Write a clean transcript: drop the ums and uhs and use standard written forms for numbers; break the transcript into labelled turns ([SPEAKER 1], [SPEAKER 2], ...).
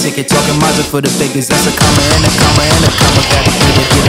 [SPEAKER 1] ticket, talking magic for the biggest. That's a comma and a comma and a comma. Gotta get it,